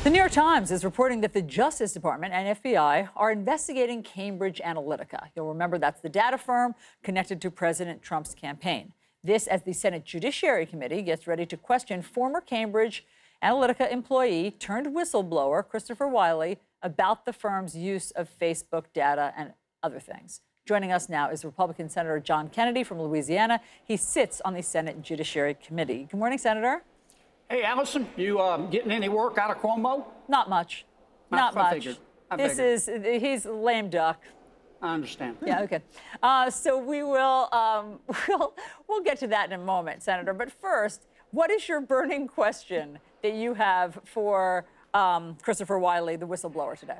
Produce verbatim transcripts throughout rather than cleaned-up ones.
The New York Times is reporting that the Justice Department and F B I are investigating Cambridge Analytica. You'll remember that's the data firm connected to President Trump's campaign. This as the Senate Judiciary Committee gets ready to question former Cambridge Analytica employee turned whistleblower Christopher Wiley about the firm's use of Facebook data and other things. Joining us now is Republican Senator John Kennedy from Louisiana. He sits on the Senate Judiciary Committee. Good morning, Senator. Hey, Alisyn, you uh, getting any work out of Cuomo? Not much. Not I much. Figured. I this figured. is, he's a lame duck. I understand. Yeah, okay. Uh, so we will, um, we'll, we'll get to that in a moment, Senator. But first, what is your burning question that you have for um, Christopher Wiley, the whistleblower, today?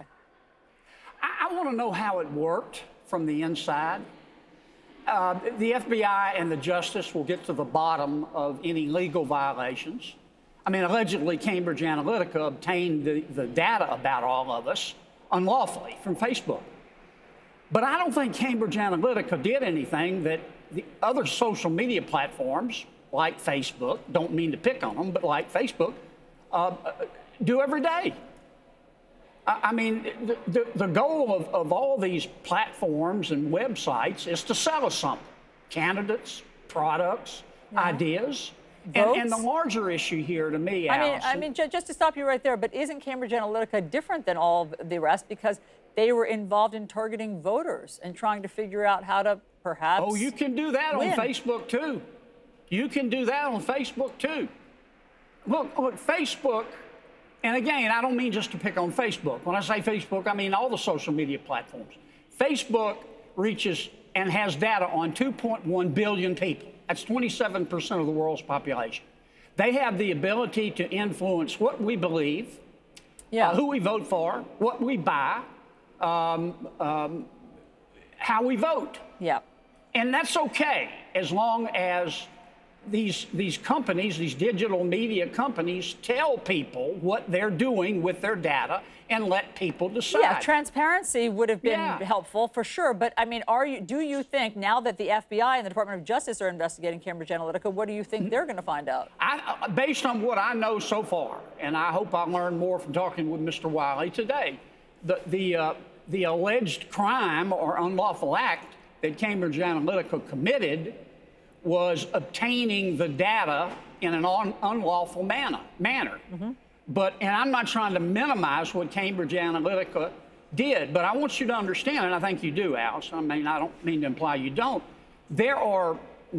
I, I want to know how it worked from the inside. Uh, the F B I and the Justice will get to the bottom of any legal violations. I mean, allegedly, Cambridge Analytica obtained the, the data about all of us unlawfully from Facebook. But I don't think Cambridge Analytica did anything that the other social media platforms, like Facebook, don't mean to pick on them, but like Facebook, uh, do every day. I mean, the, the, the goal of, of all these platforms and websites is to sell us something. Candidates, products, yeah. ideas. And, and the larger issue here to me, I mean, Allison, I mean, just to stop you right there, but isn't Cambridge Analytica different than all of the rest because they were involved in targeting voters and trying to figure out how to perhaps Oh, you can do that win. on Facebook, too. You can do that on Facebook, too. Look, look, Facebook... And again, I don't mean just to pick on Facebook. When I say Facebook, I mean all the social media platforms. Facebook reaches and has data on two point one billion people. That's twenty-seven percent of the world's population. They have the ability to influence what we believe, yeah. uh, who we vote for, what we buy, um, um, how we vote. Yeah. And that's okay as long as These, these companies, these digital media companies, tell people what they're doing with their data and let people decide. Yeah, transparency would have been yeah. helpful for sure. But I mean, are you? Do you think now that the F B I and the Department of Justice are investigating Cambridge Analytica, what do you think they're going to find out? I, based on what I know so far, and I hope I learn more from talking with Mister Wiley today, the the uh, the alleged crime or unlawful act that Cambridge Analytica committed was obtaining the data in an un unlawful manner. manner. Mm-hmm. But, and I'm not trying to minimize what Cambridge Analytica did, but I want you to understand, and I think you do, Alice, I mean, I don't mean to imply you don't, there are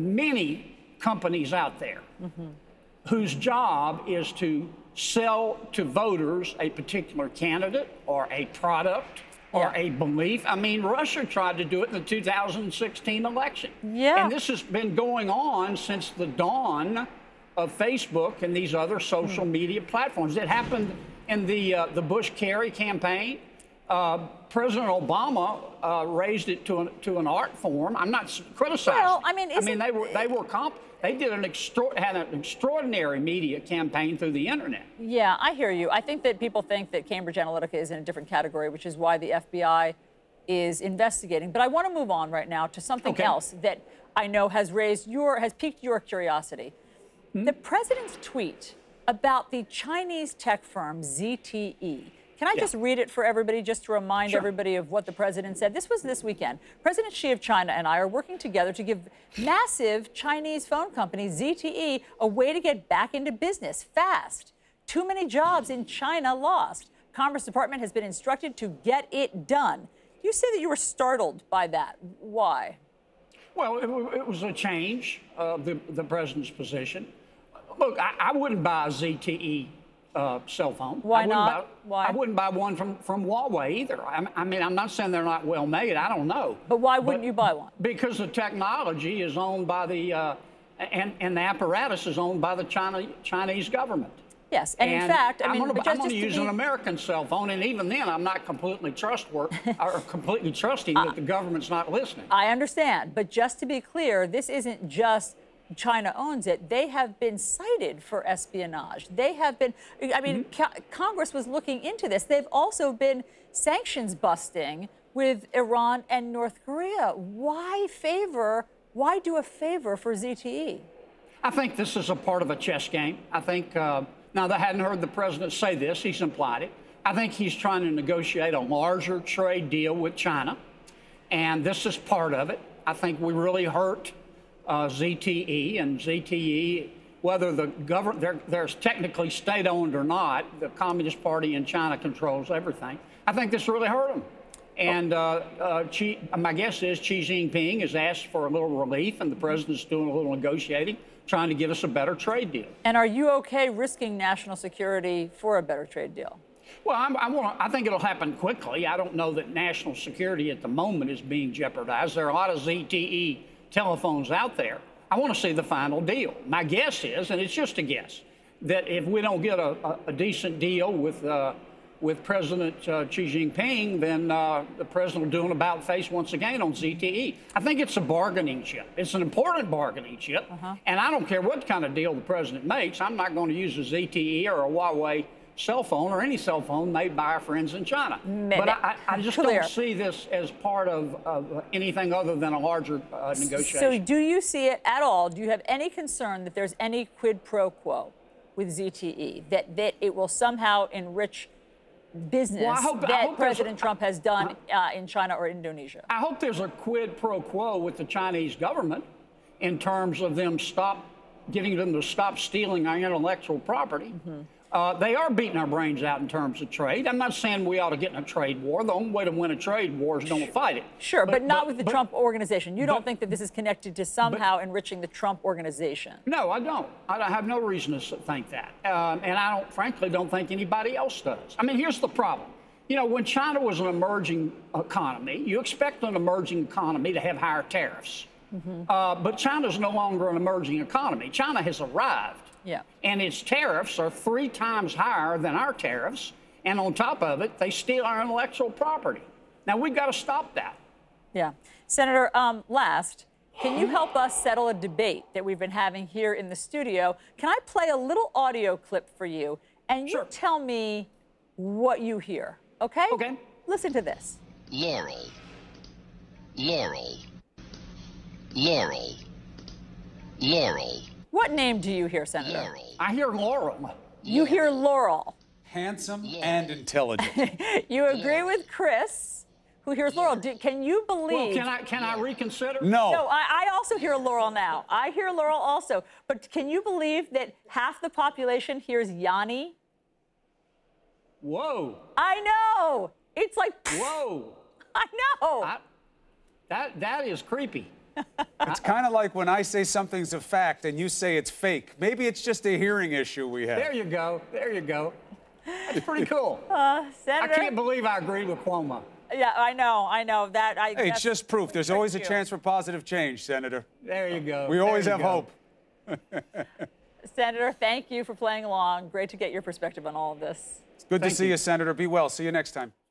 many companies out there mm-hmm. whose job is to sell to voters a particular candidate or a product or yeah. a belief. I mean, Russia tried to do it in the two thousand sixteen election. Yeah. And this has been going on since the dawn of Facebook and these other social mm. media platforms. It happened in the uh, the Bush-Kerry campaign. Uh, President Obama uh, raised it to an, to an art form. I'm not criticizing. Well, I mean, I mean, they were they were comp. They did an extra had an extraordinary media campaign through the internet. Yeah, I hear you. I think that people think that Cambridge Analytica is in a different category, which is why the F B I is investigating. But I want to move on right now to something okay. else that I know has raised your has piqued your curiosity. Mm-hmm. The president's tweet about the Chinese tech firm Z T E. Can I yeah. just read it for everybody, just to remind sure. everybody of what the president said? This was this weekend. President Xi of China and I are working together to give massive Chinese phone company Z T E a way to get back into business fast. Too many jobs in China lost. Commerce Department has been instructed to get it done. You say that you were startled by that. Why? Well, it, it was a change of the, the president's position. Look, I, I wouldn't buy a Z T E Uh, cell phone. Why I not? Buy, why? I wouldn't buy one from, from Huawei either. I, I mean, I'm not saying they're not well made. I don't know. But why wouldn't but you buy one? Because the technology is owned by the, uh, and, and the apparatus is owned by the China, Chinese government. Yes, and, and in fact, I mean, I'm going to use be... an American cell phone, and even then, I'm not completely trustworthy or completely trusting that the government's not listening. I understand, but just to be clear, this isn't just China owns it. They have been cited for espionage. They have been, I mean, mm-hmm. co Congress was looking into this. They've also been sanctions busting with Iran and North Korea. Why favor, why do a favor for Z T E? I think this is a part of a chess game. I think uh, Now, they hadn't heard the president say this. He's implied it. I think he's trying to negotiate a larger trade deal with China, and this is part of it. I think we really hurt uh, Z T E, and Z T E, whether the government, they're, they're technically state-owned or not, the Communist Party in China controls everything. I think this really hurt them. And uh, uh, Xi, my guess is Xi Jinping has asked for a little relief, and the president's doing a little negotiating, trying to give us a better trade deal. And are you okay risking national security for a better trade deal? Well, I'm, I, want I think it'll happen quickly. I don't know that national security at the moment is being jeopardized. There are a lot of Z T E telephones out there. I want to see the final deal. My guess is, and it's just a guess, that if we don't get a, a, a decent deal with uh, with President uh, Xi Jinping, then uh, the president will do an about-face once again on Z T E. I think it's a bargaining chip. It's an important bargaining chip, uh-huh. and I don't care what kind of deal the president makes. I'm not going to use a Z T E or a Huawei cell phone or any cell phone made by our friends in China. Maybe. But I, I just Clear. don't see this as part of, of anything other than a larger uh, negotiation. So do you see it at all? Do you have any concern that there's any quid pro quo with Z T E, that, that it will somehow enrich business well, I hope, that I hope President a, Trump has done uh, in China or Indonesia? I hope there's a quid pro quo with the Chinese government in terms of them stop getting them to stop stealing our intellectual property. Mm-hmm. Uh, they are beating our brains out in terms of trade. I'm not saying we ought to get in a trade war. The only way to win a trade war is don't fight it. Sure, but, but not but, with the but, Trump organization. You but, don't think that this is connected to somehow but, enriching the Trump organization? No, I don't. I have no reason to think that. Um, and I don't, frankly, don't think anybody else does. I mean, here's the problem. You know, when China was an emerging economy, you expect an emerging economy to have higher tariffs. Mm-hmm. uh, but China's no longer an emerging economy. China has arrived. Yeah. And its tariffs are three times higher than our tariffs. And on top of it, they steal our intellectual property. Now, we've got to stop that. Yeah. Senator, um, last, can you help us settle a debate that we've been having here in the studio? Can I play a little audio clip for you? And you sure. tell me what you hear, okay? Okay. Listen to this. Laurel. Laurel. Laurel. Laurel. What name do you hear, Senator? Laurel. I hear Laurel. You hear Laurel. Handsome Laurel. and intelligent. You agree Laurel. with Chris, who hears Laurel. Do, can you believe? Well, can I can I reconsider? No. No, I, I also hear Laurel now. I hear Laurel also. But can you believe that half the population hears Yanni? Whoa. I know. It's like. Whoa. I know. I, that that is creepy. It's kind of like when I say something's a fact and you say it's fake. Maybe it's just a hearing issue we have. There you go. There you go. That's pretty cool. Uh, Senator, I can't believe I agreed with Cuomo. Yeah, I know. I know that. I. Hey, it's just proof. There's always a you. chance for positive change, Senator. There you go. We always there have hope. Senator, thank you for playing along. Great to get your perspective on all of this. It's good Thank to see you. you, Senator. Be well. See you next time.